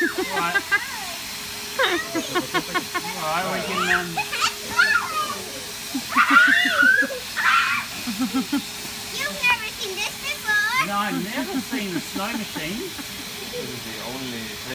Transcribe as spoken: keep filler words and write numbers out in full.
Right. Alright, we can... Um... You've never seen this before? No, I've never seen a snow machine. This is the only